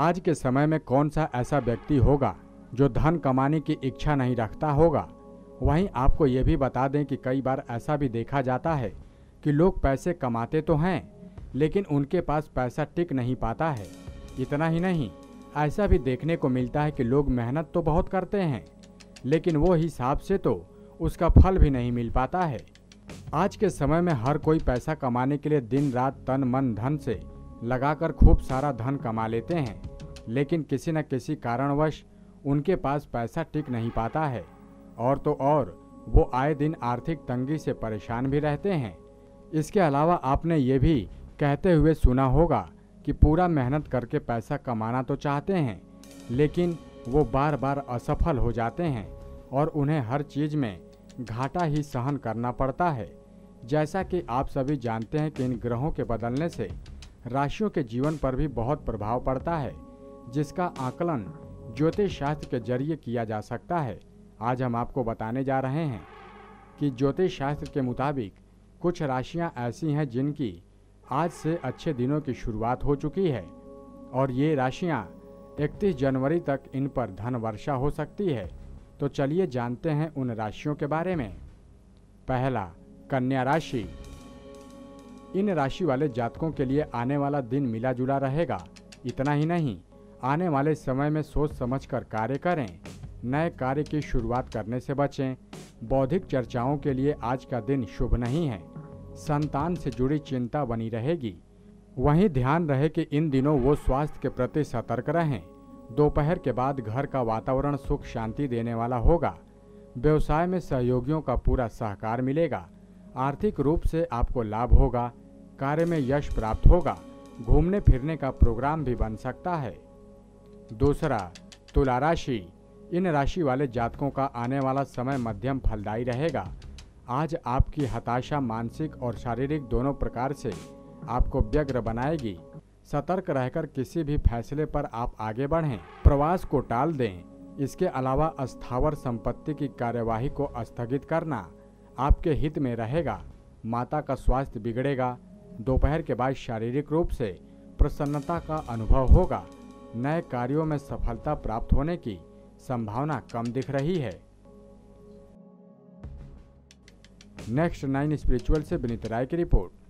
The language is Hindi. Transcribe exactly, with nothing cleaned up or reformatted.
आज के समय में कौन सा ऐसा व्यक्ति होगा जो धन कमाने की इच्छा नहीं रखता होगा। वहीं आपको ये भी बता दें कि कई बार ऐसा भी देखा जाता है कि लोग पैसे कमाते तो हैं लेकिन उनके पास पैसा टिक नहीं पाता है। इतना ही नहीं, ऐसा भी देखने को मिलता है कि लोग मेहनत तो बहुत करते हैं लेकिन वो हिसाब से तो उसका फल भी नहीं मिल पाता है। आज के समय में हर कोई पैसा कमाने के लिए दिन रात तन मन धन से लगाकर खूब सारा धन कमा लेते हैं, लेकिन किसी न किसी कारणवश उनके पास पैसा टिक नहीं पाता है और तो और वो आए दिन आर्थिक तंगी से परेशान भी रहते हैं। इसके अलावा आपने ये भी कहते हुए सुना होगा कि पूरा मेहनत करके पैसा कमाना तो चाहते हैं लेकिन वो बार बार असफल हो जाते हैं और उन्हें हर चीज़ में घाटा ही सहन करना पड़ता है। जैसा कि आप सभी जानते हैं कि इन ग्रहों के बदलने से राशियों के जीवन पर भी बहुत प्रभाव पड़ता है, जिसका आकलन ज्योतिष शास्त्र के जरिए किया जा सकता है। आज हम आपको बताने जा रहे हैं कि ज्योतिष शास्त्र के मुताबिक कुछ राशियां ऐसी हैं जिनकी आज से अच्छे दिनों की शुरुआत हो चुकी है और ये राशियां इकतीस जनवरी तक इन पर धन वर्षा हो सकती है। तो चलिए जानते हैं उन राशियों के बारे में। पहला, कन्या राशि। इन राशि वाले जातकों के लिए आने वाला दिन मिला जुला रहेगा। इतना ही नहीं, आने वाले समय में सोच समझकर कार्य करें, नए कार्य की शुरुआत करने से बचें। बौद्धिक चर्चाओं के लिए आज का दिन शुभ नहीं है। संतान से जुड़ी चिंता बनी रहेगी। वहीं ध्यान रहे कि इन दिनों वो स्वास्थ्य के प्रति सतर्क रहें। दोपहर के बाद घर का वातावरण सुख शांति देने वाला होगा। व्यवसाय में सहयोगियों का पूरा सहकार मिलेगा। आर्थिक रूप से आपको लाभ होगा। कार्य में यश प्राप्त होगा। घूमने फिरने का प्रोग्राम भी बन सकता है। दूसरा, तुला राशि। इन राशि वाले जातकों का आने वाला समय मध्यम फलदायी रहेगा। आज आपकी हताशा मानसिक और शारीरिक दोनों प्रकार से आपको व्यग्र बनाएगी। सतर्क रहकर किसी भी फैसले पर आप आगे बढ़ें। प्रवास को टाल दें। इसके अलावा अस्थावर संपत्ति की कार्यवाही को स्थगित करना आपके हित में रहेगा। माता का स्वास्थ्य बिगड़ेगा। दोपहर के बाद शारीरिक रूप से प्रसन्नता का अनुभव होगा। नए कार्यों में सफलता प्राप्त होने की संभावना कम दिख रही है। नेक्स्ट नाइन स्पिरिचुअल से विनीत राय की रिपोर्ट।